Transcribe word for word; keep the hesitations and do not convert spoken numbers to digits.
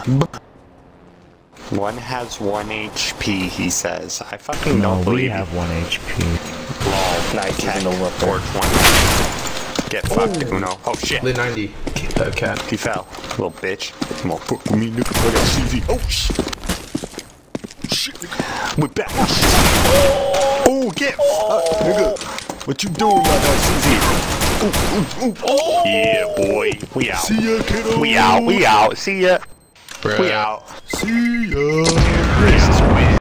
One has one H P, he says. I fucking No, don't believe we have one H P. Lol, Nice, cat, he's in the look there. four twenty. Get fucked, Uno. Oh shit. Lit ninety. Uh, cat. He fell. Little bitch. Come on, fuck with me, nigga. I got C Z. Oh shit. Shit, nigga. We're back. Oh, get fucked, nigga. What you doing, my guy C Z? Ooh, ooh, ooh. Yeah, boy. We out. See ya, kiddo. We out. We out. See ya. Bruh. We out. See ya. This is win.